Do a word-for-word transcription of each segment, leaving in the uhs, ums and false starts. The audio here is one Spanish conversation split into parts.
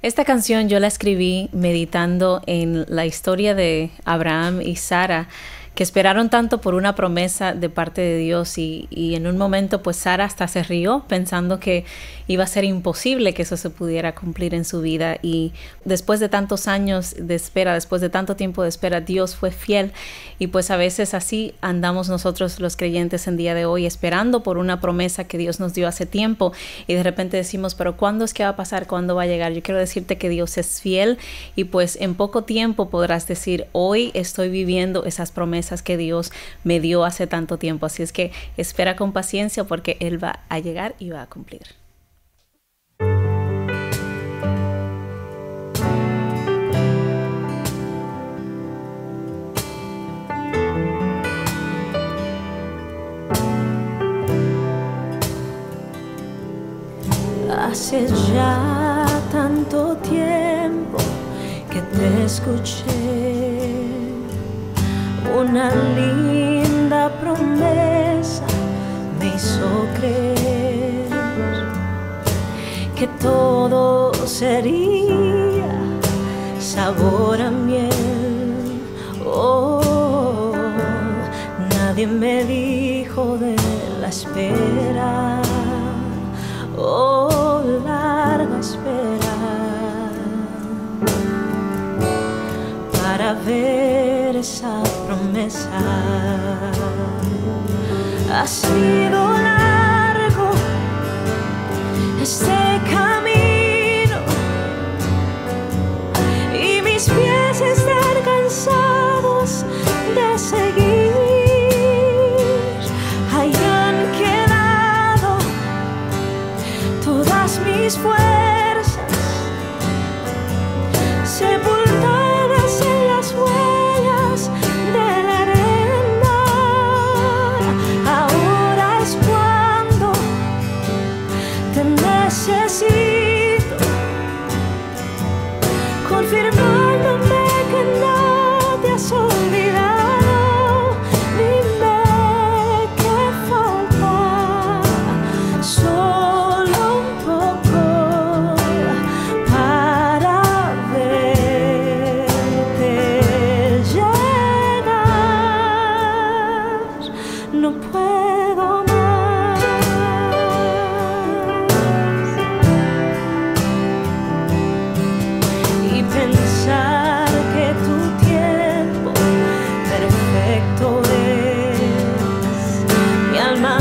Esta canción yo la escribí meditando en la historia de Abraham y Sara, que esperaron tanto por una promesa de parte de Dios y, y en un momento pues Sara hasta se rió pensando que iba a ser imposible que eso se pudiera cumplir en su vida, y después de tantos años de espera, después de tanto tiempo de espera, Dios fue fiel. Y pues a veces así andamos nosotros los creyentes en día de hoy, esperando por una promesa que Dios nos dio hace tiempo, y de repente decimos, pero ¿cuándo es que va a pasar? ¿Cuándo va a llegar? Yo quiero decirte que Dios es fiel, y pues en poco tiempo podrás decir, hoy estoy viviendo esas promesas que Dios me dio hace tanto tiempo. Así es que espera con paciencia, porque Él va a llegar y va a cumplir. Hace ya tanto tiempo que te escuché, una linda promesa me hizo creer que todo sería sabor a miel. Oh, nadie me dijo de la espera, oh, larga espera, para ver esa promesa. Ha sido largo este camino y mis pies están cansados de seguir. Hayan quedado todas mis fuerzas sepultadas en las huellas de la arena. Ahora es cuando te necesito, confirmándome que no te has olvidado. Dime qué falta, solo un poco para verte llegar. No puedo más. Y pensar que tu tiempo perfecto es. Mi alma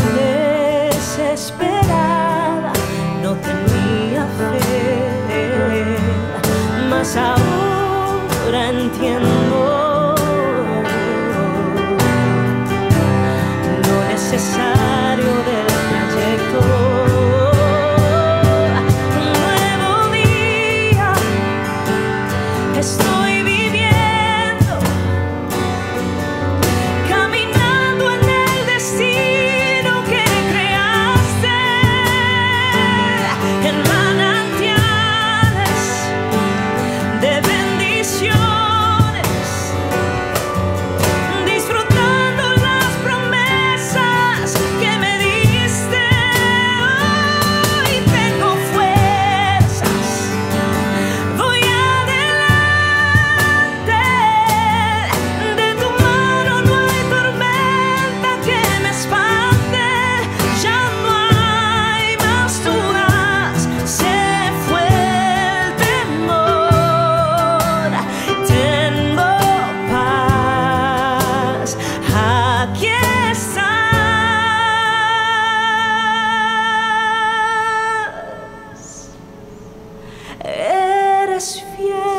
desesperada no tenía fe, mas ahora entiendo lo necesario del trayecto. Un nuevo día estoy viviendo, caminando en el destino que creaste, en manantiales de bendiciones, disfrutando las promesas que me diste. Hoy tengo fuerzas, voy adelante, de tu mano no hay tormenta que me espante. Ya no hay más dudas, se fue el temor, tengo paz, aquí estás. Eres fiel.